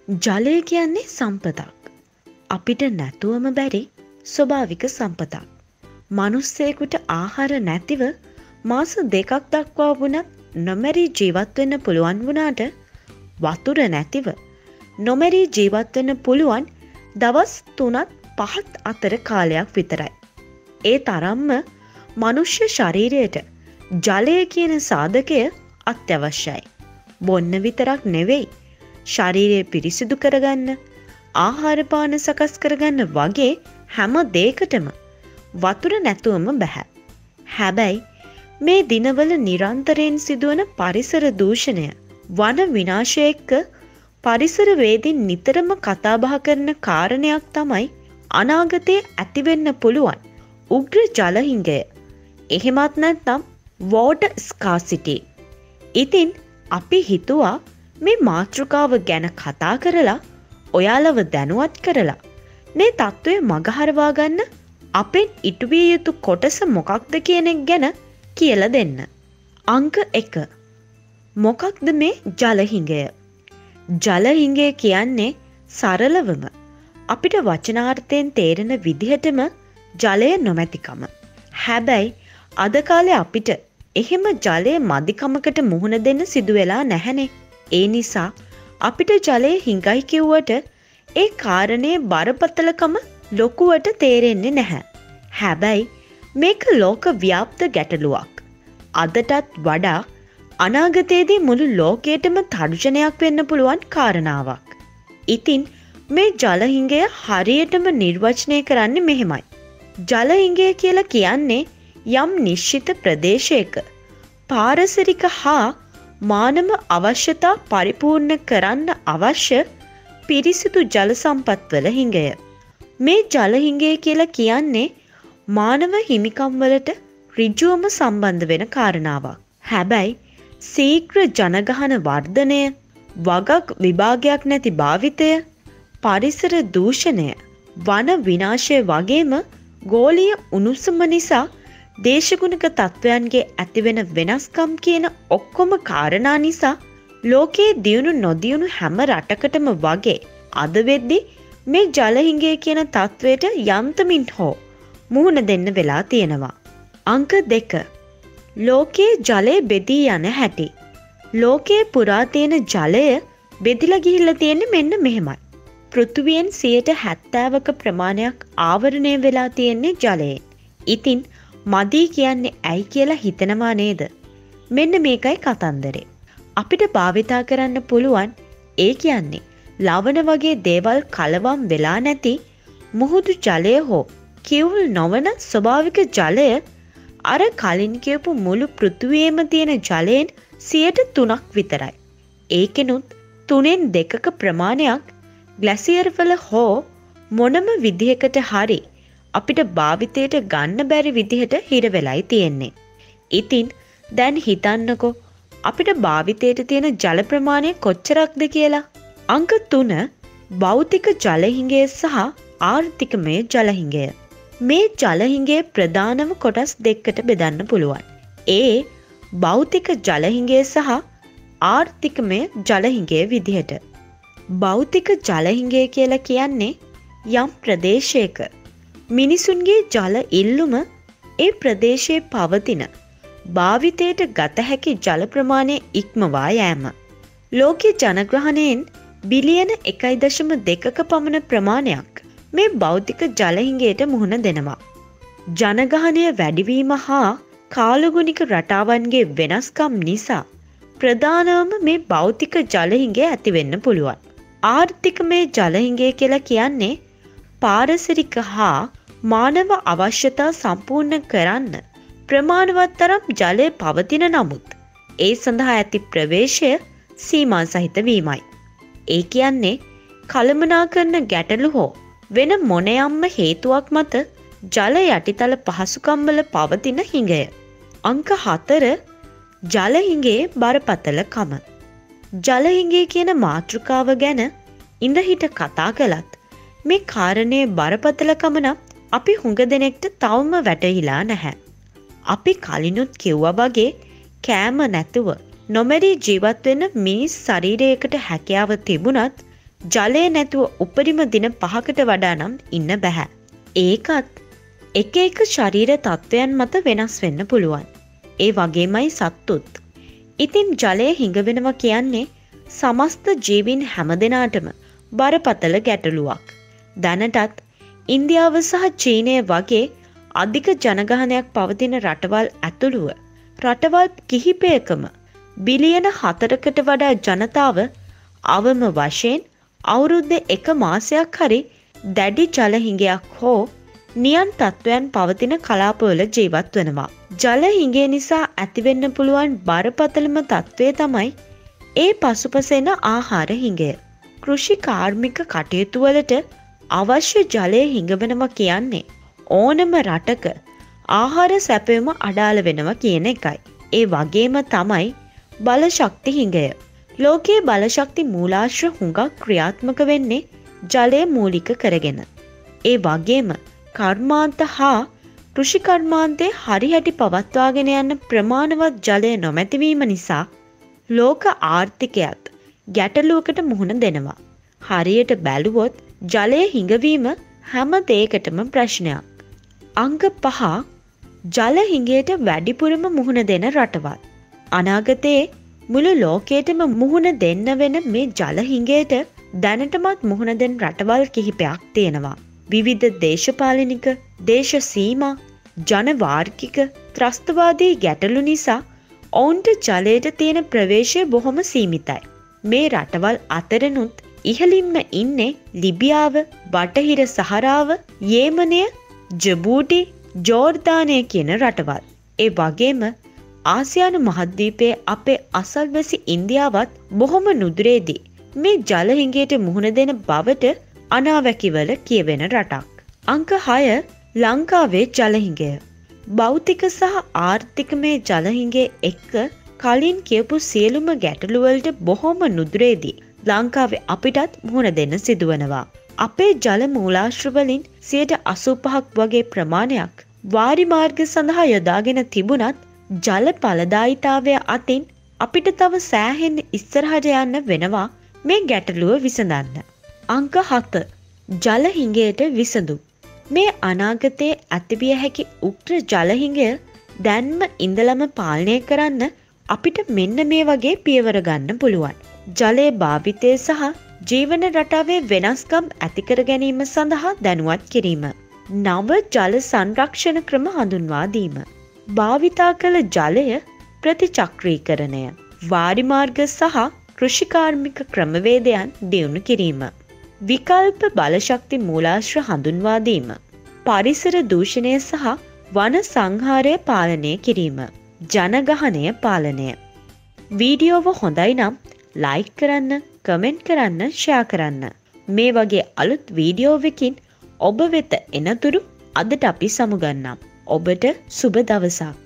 ජලය කියන්නේ සම්පතක්. අපිට නැතුවම බැරි ස්වභාවික සම්පතක්. මිනිස්සෙකුට ආහාර නැතිව මාස 2ක් දක්වා වුණත් නොමැරී ජීවත් වෙන්න පුළුවන් වුණාට වතුර නැතිව නොමැරී ජීවත් වෙන්න පුළුවන් දවස් 3ත් 5ත් අතර කාලයක් විතරයි. ඒ තරම්ම මනුෂ්‍ය ශරීරයට ජලය කියන සාධකය අත්‍යවශ්‍යයි. බොන්න විතරක් නෙවෙයි, ශරීරය පිරිසිදු කරගන්න, ආහාර පාන සකස් කරගන්න වගේ හැම දෙයකටම වතුර නැතුවම බෑ. හැබැයි මේ දිනවල නිරන්තරයෙන් සිදුවන පරිසර දූෂණය, වන විනාශය එක්ක පරිසරවේදීන් නිතරම කතා බහ කරන කාරණයක් තමයි අනාගතයේ ඇතිවෙන්න පුළුවන් උග්‍ර ජලහිඟය. එහෙමත් නැත්නම් water scarcity. ඉතින් අපි හිතුවා මේ මාතෘකාව ගැන කතා කරලා ඔයාලව දැනුවත් කරලා මේ තත්ත්වය මගහරවා ගන්න අපෙන් ඉටුවිය යුතු කොටස මොකක්ද කියන එක ගැන කියලා දෙන්න. අංක 1. මොකක්ද මේ ජලහිඟය? ජලහිඟය කියන්නේ සරලවම අපිට වචනාර්ථයෙන් තේරෙන විදිහටම ජලය නොමැතිකම. හැබැයි අද කාලේ අපිට එහෙම ජලය මදිකමකට මුහුණ දෙන්න සිදු වෙලා නැහැනේ. ඒ නිසා අපිට ජලය හිඟයි කිව්වට ඒ කාරණේ බරපතලකම ලොකුවට තේරෙන්නේ නැහැ. හැබැයි මේක ලෝක ව්‍යාප්ත ගැටලුවක්. අදටත් වඩා අනාගතයේදී මුළු ලෝකයටම තර්ජනයක් වෙන්න පුළුවන් කාරණාවක්. ඉතින් මේ ජලහිඟය හරියටම නිර්වචනය කරන්නේ මෙහෙමයි. ජලහිඟය කියලා කියන්නේ යම් නිශ්චිත ප්‍රදේශයක පාරිසරික හා මානව අවශ්‍යතා පරිපූර්ණ කරන්න අවශ්‍ය පිරිසිදු ජල සම්පත්වල හිඟය. මේ ජලහිඟය කියලා කියන්නේ මානව හිමිකම් වලට ඍජුවම සම්බන්ධ වෙන කාරණාවක්. හැබැයි ශීඝ්‍ර ජනගහන වර්ධනය, වගක් විභාගයක් නැති භාවිතය, පරිසර දූෂණය, වන විනාශය වගේම ගෝලීය උණුසුම නිසා දේශගුණික තත්ත්වයන්ගේ ඇතිවෙන වෙනස්කම් කියන ඔක්කොම කාරණා නිසා ලෝකයේ දියුණු නොදියුණු හැම රටකටම වගේ අද වෙද්දි මේ ජලහිඟය කියන තත්ත්වයට යන්තමින් හෝ මුහුණ දෙන්න වෙලා තියෙනවා. අංක 2. ලෝකයේ ජලය බෙදී යන හැටි. ලෝකයේ පුරා තියෙන ජලය බෙදිලා ගිහිල්ලා තියෙන්නේ මෙන්න මෙහෙමයි. පෘථුවියෙන් 70%ක ප්‍රමාණයක් ආවරණය වෙලා තියෙන්නේ ජලයෙන්. ඉතින් මදි කියන්නේ ඇයි කියලා හිතනවා නේද? මෙන්න මේකයි කතන්දරේ. අපිට භාවිතා කරන්න පුළුවන් ඒ කියන්නේ ලවණ වගේ දේවල් කලවම් වෙලා නැති මුහුදු ජලය හෝ කිවුල් නොවන ස්වභාවික ජලය අර කලින් කියපු මුළු පෘථුවියේම තියෙන ජලයෙන් 3% විතරයි. ඒකෙනුත් 2/3ක ප්‍රමාණයක් ග්ලැසියර් වල හෝ මොනම විදිහකට හරි අපිට භාවිතයට ගන්න බැරි විදිහට හිර වෙලයි තියෙන්නේ. ඉතින් දැන් හිතන්නකෝ අපිට භාවිතයට තියෙන ජල ප්‍රමාණය කොච්චරක්ද කියලා. අංක 3. භෞතික ජලහිඟය සහ ආර්ථිකමය ජලහිඟය. මේ ජලහිඟය ප්‍රධානම කොටස් දෙකකට බෙදන්න පුළුවන්. ඒ භෞතික ජලහිඟය සහ ආර්ථිකමය ජලහිඟය විදිහට. භෞතික ජලහිඟය කියලා කියන්නේ යම් ප්‍රදේශයක මිනිසුන්ගේ ජල ඉල්ලුම ඒ ප්‍රදේශයේ පවතින භාවිතයට ගත හැකි ජල ප්‍රමාණය ඉක්මවා යෑම. ලෝකයේ ජනග්‍රහණයෙන් බිලියන 1.2ක පමණ ප්‍රමාණයක් මේ භෞතික ජලහිඟයට මුහුණ දෙනවා. ජනගහනය වැඩිවීම හා කාලගුණික රටාවන්ගේ වෙනස්කම් නිසා ප්‍රධානවම මේ භෞතික ජලහිඟය ඇති වෙන්න පුළුවන්. ආර්ථිකමය ජලහිඟය කියලා කියන්නේ පාරිසරික හා මානව අවශ්‍යතා සම්පූර්ණ කරන්න ප්‍රමාණවත් තරම් ජලය පවතින නමුත් ඒ සඳහා ඇති ප්‍රවේශය සීමා සහිත වීමයි. ඒ කියන්නේ කළමනාකරන ගැටලු හෝ වෙන මොනයම්ම හේතුවක් මත ජල යටිතල පහසුකම් වල පවතින හිඟය. අංක 4. ජලහිඟේ බරපතලකම. ජලහිඟේ කියන මාතෘකාව ගැන ඉඳහිට කතා කළත් මේ කාරණේ බරපතලකම නම් අපි හුඟ දෙනෙක්ට තවම වැටහිලා නැහැ. අපි කලිනුත් කිව්වා වගේ කෑම නැතුව නොමැරී ජීවත් වෙන මිනිස් ශරීරයකට හැකියාව තිබුණත් ජලය නැතුව උපරිම දින 5කට වඩා නම් ඉන්න බෑ. ඒකත් එක එක ශරීර තත්ත්වයන් මත වෙනස් වෙන්න පුළුවන්. ඒ වගේමයි සත්තුත්. ඉතින් ජලය හිඟවෙනවා කියන්නේ සමස්ත ජීවීන් හැමදෙනාටම බරපතල ගැටලුවක්. දැනටත් ඉන්දියාව සහ චීනය වගේ අධික ජනගහනයක් පවතින රටවල් ඇතුළුව රටවල් කිහිපයකම බිලියන 4කට වඩා ජනතාව අවම වශයෙන් අවුරුද්දේ එක මාසයක් හරි දැඩි ජල හිඟයක් හෝ නියන් තත්ත්වයන් පවතින කලාපවල ජීවත් වෙනවා. ජල හිඟය නිසා ඇතිවෙන්න පුළුවන් බරපතලම තත්ත්වය තමයි ඒ පසුපසෙන ආහාර හිඟය. කෘෂි කාර්මික කටයුතු වලට අවශ්‍ය ජලය හිඟවනවා කියන්නේ ඕනම රටක ආහාර සැපයීම අඩාල වෙනවා කියන එකයි. ඒ වගේම තමයි බලශක්ති හිඟය. ලෝකයේ බලශක්ති මූලාශ්‍ර හුඟක් ක්‍රියාත්මක වෙන්නේ ජලය මූලික කරගෙන. ඒ වගේම කර්මාන්ත හා කෘෂි කර්මාන්තයේ හරිහැටි පවත්වාගෙන යන්න ප්‍රමාණවත් ජලය නොමැතිවීම නිසා ලෝක ආර්ථිකයත් ගැටලුවකට මුහුණ දෙනවා. හරියට බැලුවොත් ජලය හිඟවීම හැම දෙයකටම ප්‍රශ්නයක්. අංග 5 ජල හිඟයට වැඩිපුරම මුහුණ දෙන රටවල්. අනාගතයේ මුළු ලෝකයටම මුහුණ දෙන්න වෙන මේ ජල හිඟයට දැනටමත් මුහුණ දෙන රටවල් කිහිපයක් තියෙනවා. විවිධ දේශපාලනික, දේශ සීමා, ජනවාර්ගික, ත්‍රස්තවාදී ගැටලු නිසා ඔවුන්ට ජලයට තියෙන ප්‍රවේශය බොහොම සීමිතයි. මේ රටවල් අතරනුත් ඉහළින්ම ඉන්නේ ලිබියාව, බටහිර සහරාව, යේමනය, ජබූටි, ජෝර්දානය කියන රටවල්. ඒ වගේම ආසියානු මහද්වීපයේ අපේ අසල්වැසි ඉන්දියාවත් බොහොම නුදුරේදී මේ ජල හිඟයට මුහුණ දෙන බවට අනාවැකිවල කියවෙන රටක්. අංක 6 ලංකාවේ ජල හිඟය. භෞතික සහ ආර්ථිකමය ජල හිඟය එක්ක කලින් කියපු සියලුම ගැටලු වලට බොහොම නුදුරේදී ලංකාවේ අපිටත් මුහුණ දෙන්න සිදුවනවා. අපේ ජල මූලාශ්‍ර වලින් 85% වගේ ප්‍රමාණයක් වාරි මාර්ග සඳහා යොදාගෙන තිබුණත් ජල ඵලදායීතාවය අතින් අපිට තව සෑහෙන ඉස්සරහට යන්න වෙනවා මේ ගැටලුව විසඳන්න. අංක 7 ජල හිඟයට විසඳුම්. මේ අනාගතයේ ඇතිවිය හැකි උග්‍ර ජල හිඟය දැන්ම ඉඳලම පාලනය කරන්න අපිට මෙන්න මේ වගේ පියවර ගන්න පුළුවන්. ජලයේ භාවිතය සහ ජීවන රටාවේ වෙනස්කම් ඇති කර ගැනීම සඳහා දැනුවත් කිරීම. නව ජල සංරක්ෂණ ක්‍රම හඳුන්වා දීම. භාවිතා කළ ජලය ප්‍රතිචක්‍රීකරණය. වාරි මාර්ග සහ කෘෂිකාර්මික ක්‍රමවේදයන් දියුණු කිරීම. විකල්ප බලශක්ති මූලාශ්‍ර හඳුන්වා දීම. පරිසර දූෂණය සහ වන සංහාරය පාලනය කිරීම. ජනගහනය පාලනය. වීඩියෝව හොඳයි නම් ලයික් කරන්න, කමෙන්ට් කරන්න, ෂෙයා කරන්න. මේ වගේ අලුත් වීඩියෝවකින් ඔබ වෙත එනතුරු අදට අපි සමුගන්නම්. ඔබට සුබ දවසක්.